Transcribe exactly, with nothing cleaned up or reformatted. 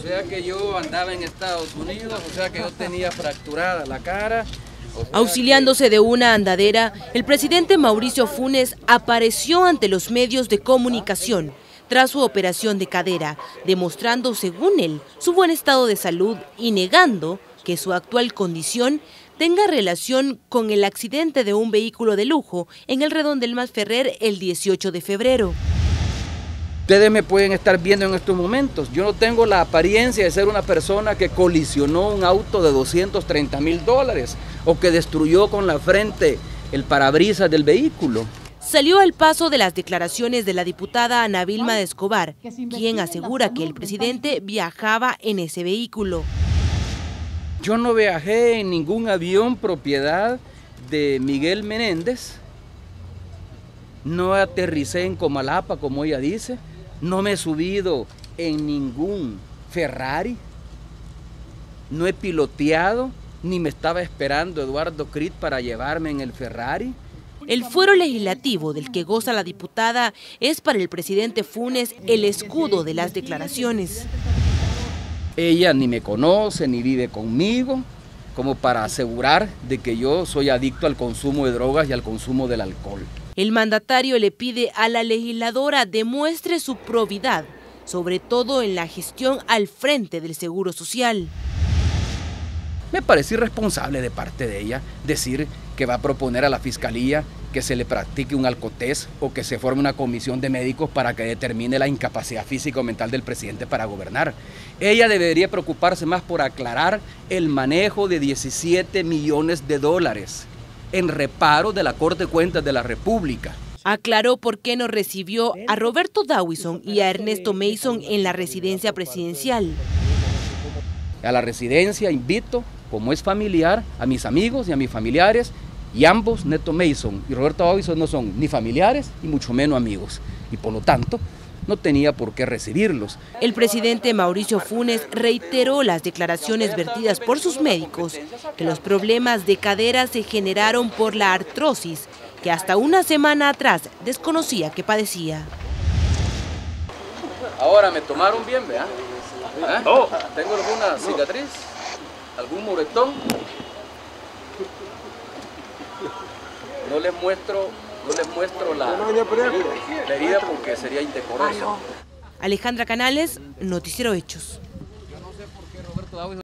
sea que yo andaba en Estados Unidos, o sea que yo tenía fracturada la cara. O sea Auxiliándose de una andadera, el presidente Mauricio Funes apareció ante los medios de comunicación tras su operación de cadera, demostrando, según él, su buen estado de salud y negando que su actual condición tenga relación con el accidente de un vehículo de lujo en el Redondel Masferrer el dieciocho de febrero. Ustedes me pueden estar viendo en estos momentos. Yo no tengo la apariencia de ser una persona que colisionó un auto de doscientos treinta mil dólares o que destruyó con la frente el parabrisas del vehículo. Salió al paso de las declaraciones de la diputada Ana Vilma de Escobar, quien asegura que el presidente viajaba en ese vehículo. Yo no viajé en ningún avión propiedad de Miguel Menéndez, no aterricé en Comalapa, como ella dice, no me he subido en ningún Ferrari, no he piloteado, ni me estaba esperando Eduardo Crit para llevarme en el Ferrari. El fuero legislativo del que goza la diputada es para el presidente Funes el escudo de las declaraciones. Ella ni me conoce, ni vive conmigo, como para asegurar de que yo soy adicto al consumo de drogas y al consumo del alcohol. El mandatario le pide a la legisladora demuestre su probidad, sobre todo en la gestión al frente del Seguro Social. Me parece irresponsable de parte de ella decir que va a proponer a la Fiscalía que se le practique un alcotest o que se forme una comisión de médicos para que determine la incapacidad física o mental del presidente para gobernar. Ella debería preocuparse más por aclarar el manejo de diecisiete millones de dólares en reparo de la Corte de Cuentas de la República. Aclaró por qué no recibió a Roberto Dawison y a Ernesto Mason en la residencia presidencial. A la residencia invito, como es familiar, a mis amigos y a mis familiares, y ambos, Neto Mason y Roberto Dawison, no son ni familiares y mucho menos amigos, y por lo tanto no tenía por qué recibirlos. El presidente Mauricio Funes reiteró las declaraciones vertidas por sus médicos, que los problemas de cadera se generaron por la artrosis, que hasta una semana atrás desconocía que padecía. Ahora me tomaron bien, ¿verdad? ¿Eh? Oh. ¿Tengo alguna cicatriz? ¿Algún moretón? No les muestro, no les muestro la, la herida porque sería indecoroso. Alejandra Canales, Noticiero Hechos.